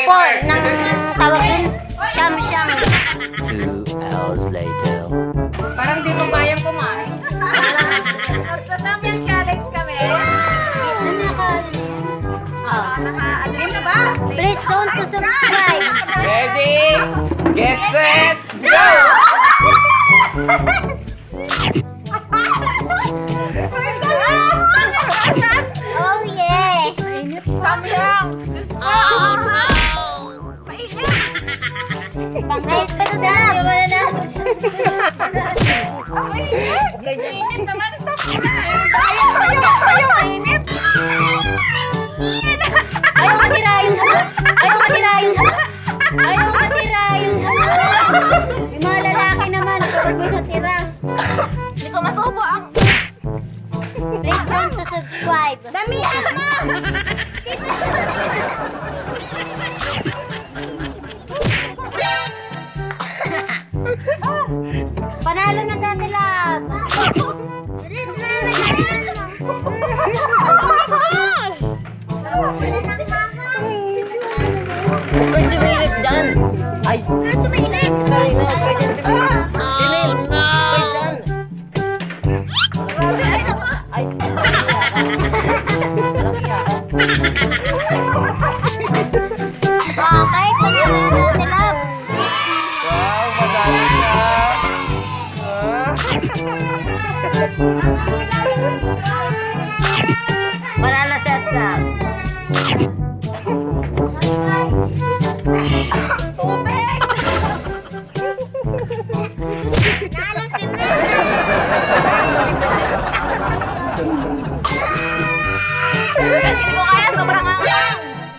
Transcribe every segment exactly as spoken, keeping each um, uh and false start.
por ng tawag dun, siyam-siyam. Two hours later. Parang di mo mayang kumain. Sa tamang challenge kami. Oh. Naka-ano na ba? Please don't to subscribe. Ready? Get set, go! Oh yeah. Samyang! Diyos ko! Mainit! Pang-height pa na dam. Wala na. Ang mainit! Mainit naman! Stop na! Ayaw! Ayaw! Ayaw! Mainit! Ayaw matirayo. Ayaw matirayo. Ayaw matirayo. Yung mga lalaki naman, kapag may natira. Hindi ko masubo ang... Please don't to subscribe. Damihan mo! Panalo na sa atin, lab. Bilis mo na Uy, sumilit dyan. Ay, sumilit. sorry na. Dilim. Uy, dyan. Ay, walang iya. Okay, panalo na sa atin, lab. Wow, madali na. Manala set ka. Tubig! Nalo si Kasi hindi ko kaya, sobrang angang!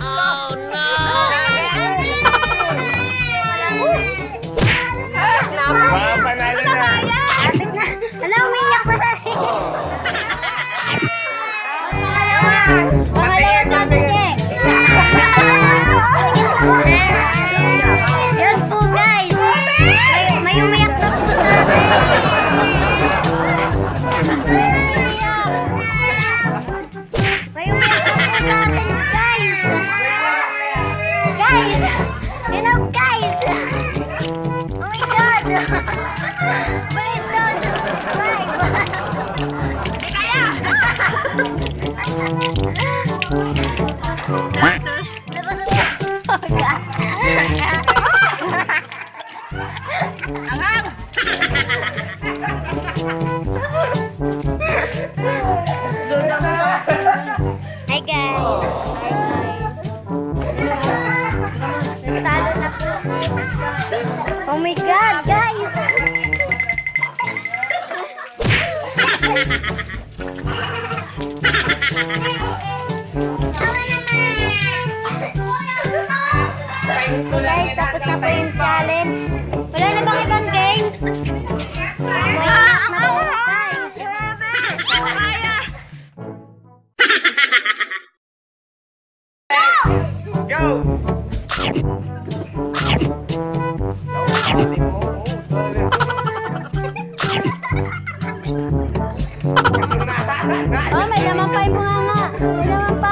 Wow, panalo na. Alam, umiyak na tayo. Pangalawa sa atin, eh. Yan po, guys. May, may umiyak na po sa atin. May umiyak na po sa atin, guys. Guys. You know, guys. Oh my God. Please don't subscribe. Hindi kaya! Labas mo. Oh God. Angang! Hi guys. Hi guys. Nagtalo na po. Oh my God, guys. Guys, tapos na po yung challenge. Wala na bang ibang games? May na po, guys. Kaya! Go! Oh, may laman pa yung mga nga. May laman pa.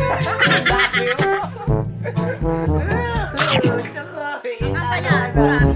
Ang kanya!